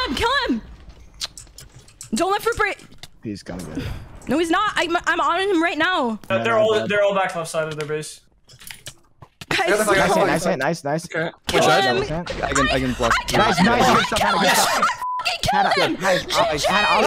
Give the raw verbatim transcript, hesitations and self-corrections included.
him! Kill him! Don't let fruit break. He's gonna get it. No, he's not. I'm, I'm on him right now. Uh, they're all they're all back left side of their base. Guys, Nice, no. nice, nice, nice, nice. Okay. Kill Which side? him. I can I can block. Nice, nice. Good stuff, Hannah, good stuff. Fucking kill him! Hannah, nice. Hannah,